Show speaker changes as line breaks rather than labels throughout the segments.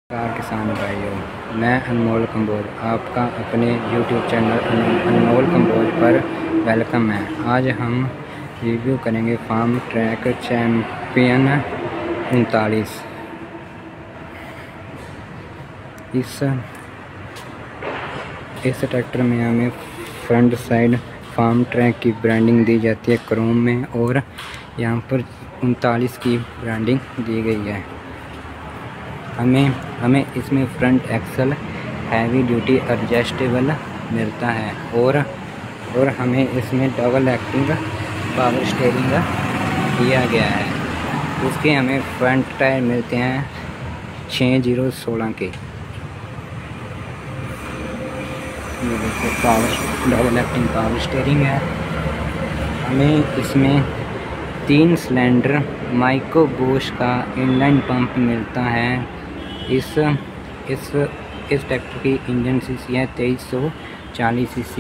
नमस्कार किसान भाइयों, मैं अनमोल कंबोज आपका अपने YouTube चैनल अनमोल कंबोज पर वेलकम है। आज हम रिव्यू करेंगे फार्म ट्रैक चैम्पियन 39। इस ट्रैक्टर में हमें फ्रंट साइड फार्म ट्रैक की ब्रांडिंग दी जाती है क्रोम में, और यहाँ पर 39 की ब्रांडिंग दी गई है। हमें इसमें front axle heavy duty adjustable मिलता है, और हमें इसमें डबल एक्टिंग पावर स्टीयरिंग दिया गया है। इसके हमें फ्रंट टायर मिलते हैं 6016 के। ये देखिए डबल एक्टिंग पावर स्टीयरिंग है। हमें इसमें 3 सिलेंडर माइक्रो बूश का इनलाइन पंप मिलता है। इस ट्रैक्टर की इंजन सीसी है 2340 सीसी।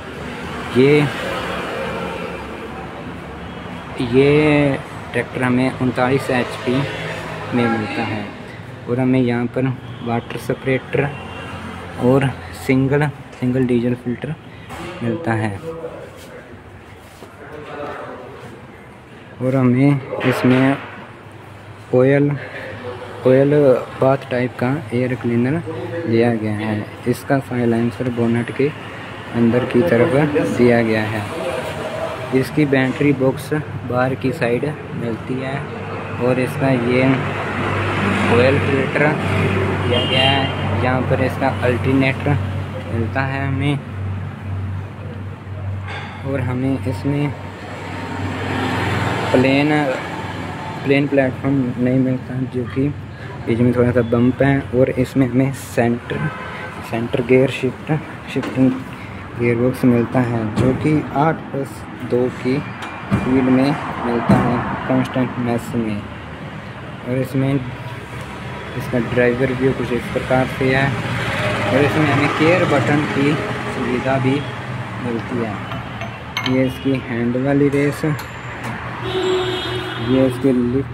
ये ट्रैक्टर हमें 39 HP में मिलता है, और हमें यहाँ पर वाटर सेपरेटर और सिंगल डीजल फिल्टर मिलता है, और हमें इसमें ऑयल बाथ टाइप का एयर क्लीनर दिया गया है। इसका साइलेंसर बोनट के अंदर की तरफ दिया गया है। इसकी बैटरी बॉक्स बाहर की साइड मिलती है, और इसका ये ऑयल फिल्टर दिया गया है। यहाँ पर इसका अल्टरनेटर मिलता है हमें, और हमें इसमें प्लेन प्लेटफॉर्म नहीं मिलता, जो कि इसमें थोड़ा सा बम्प है। और इसमें हमें centre gear shifting gear box मिलता है, जो कि 8+2 की स्पीड में मिलता है कांस्टेंट मैक्स में। और इसमें इसका ड्राइवर व्यू कुछ इस प्रकार से है, और इसमें हमें केयर बटन की सुविधा भी मिलती है। ये इसकी हैंड वाली रेस, ये इसके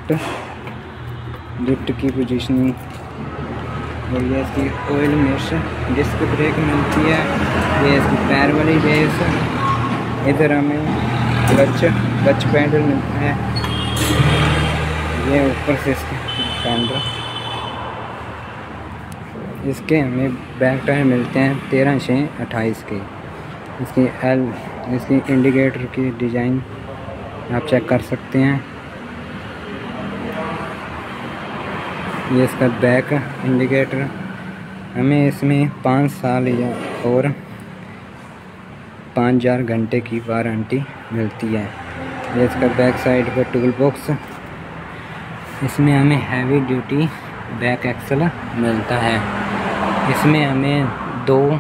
लिफ्ट की पोजीशनिंग, और ये इसकी ऑयल मेश डिस्क ब्रेक मिलती है। ये इसकी पैर वाली रेस। इधर हमें क्लच पैडल मिलता है। ये ऊपर से इसके पैडल। इसके हमें बैक टायर मिलते हैं 13/6/28 के। इसकी इंडिकेटर की डिज़ाइन आप चेक कर सकते हैं। ये इसका बैक इंडिकेटर। हमें इसमें 5 साल और 5000 घंटे की वारंटी मिलती है। ये इसका बैक साइड पर टूल बॉक्स। इसमें हमें हैवी ड्यूटी बैक एक्सल मिलता है। इसमें हमें दो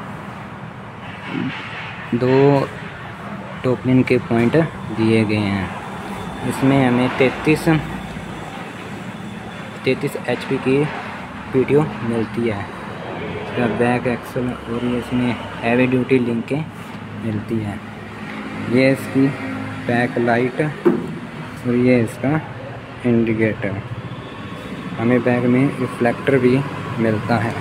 टोपलिन के पॉइंट दिए गए हैं। इसमें हमें 33 HP की PTO मिलती है। इसका बैक एक्सल, और ये इसमें हैवी ड्यूटी लिंकें मिलती है। ये इसकी बैक लाइट, और ये इसका इंडिकेटर। हमें बैक में रिफ्लेक्टर भी मिलता है।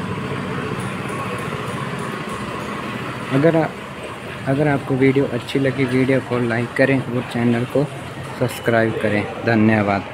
अगर आपको वीडियो अच्छी लगी, वीडियो को लाइक करें और चैनल को सब्सक्राइब करें। धन्यवाद।